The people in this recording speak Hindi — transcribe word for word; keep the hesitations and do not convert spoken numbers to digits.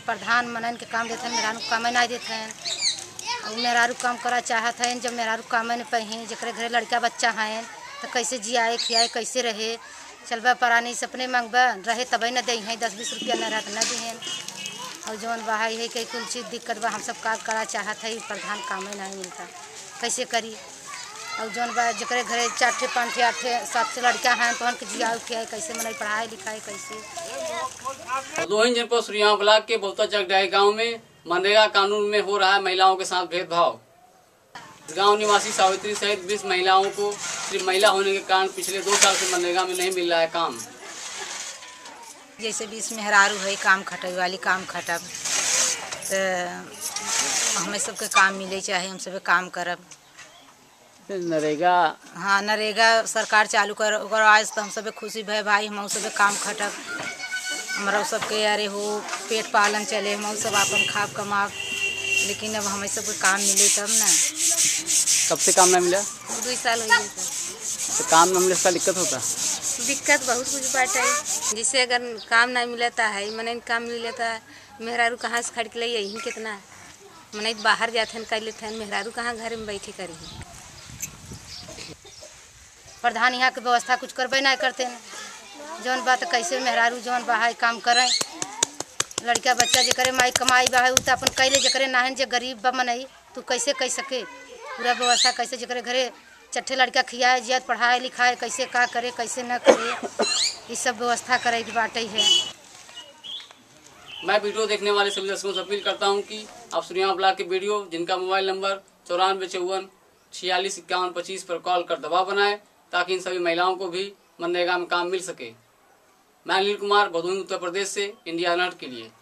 प्रधान मनन के काम देते हैं, मेहरारू काम नहीं देते हैं। और मेहरारू काम करा चाहत हैं, जब मेहरारू काम नहीं पही, जकरे घरे लड़का बच्चा हैं तो कैसे जियाए खियाए कैसे रहे। चलबा परानी सपने मांगबा रहे तब न दे हैं, दस बीस रुपया न रहा तो न दिहन। और जौन बाहर है कई कुल चीज़ दिक्कत बा, हम सब का करा चाहत है, प्रधान काम नहीं मिलता कैसे करी। और जौन बा जकरे घरे चार ठे पाँच ठे आठ ठे सात ठे लड़का हैं तो उनके जिया खियाए कैसे मनाई पढ़ाई लिखाई कैसे। भदोही जनपद सुरिया ब्लॉक के बहुता चकडाई गाँव में मनरेगा कानून में हो रहा है महिलाओं के साथ भेदभाव। गांव निवासी सावित्री सहित बीस महिलाओं को सिर्फ महिला होने के कारण पिछले दो साल से मनरेगा में नहीं मिल रहा है काम। जैसे बीस मेहरारू है काम खटे वाली काम खटब तो हमें सबके काम मिले चाहे, हम सब काम करब। नरेगा हाँ नरेगा सरकार चालू कर ओकर आज तो हम सब खुशी भय भाई, हम सब काम खटब। हमारा सबके अरे हो पेट पालन चले, हम सब अपन खाब कमाब, लेकिन अब हमें सबके काम मिले तब ना। कब से काम नहीं मिला? दो साल हो गए। तो काम न मिले इसका दिक्कत होता? दिक्कत बहुत कुछ बाटे, जिससे अगर काम नहीं मिलता है मने काम मिल लेता है, मेहरारू कहाँ से खड़ के ले यही कितना मने बाहर जाते हैं कर लेते हैं, मेहरारू कहाँ घर में बैठे करी। प्रधान यहाँ की व्यवस्था कुछ करबे नहीं करते हैं, जौन बात कैसे मेहरारू जौन बाहर काम करें, लड़का बच्चा जे करे माई कमाई बा है तो अपन कैले जकरे नाहन जे गरीब बा मनई तू कैसे कह सके पूरा व्यवस्था कैसे जकरे घरे चट्ठे लड़का खियाए जियत पढ़ाए लिखाए कैसे का करे कैसे न करे, ये सब व्यवस्था करे की बाटे है। मैं वीडियो देखने वाले सभी दर्शकों से अपील करता हूं कि आप सुरिया ब्लॉक के वीडियो जिनका मोबाइल नंबर चौरानवे चौवन छियालीस इक्यावन पच्चीस पर कॉल कर दबाव बनाए ताकि इन सभी महिलाओं को भी मनरेगा में काम मिल सके। मैं अनिल कुमार भदोही उत्तर प्रदेश से इंडिया अनहर्ड के लिए।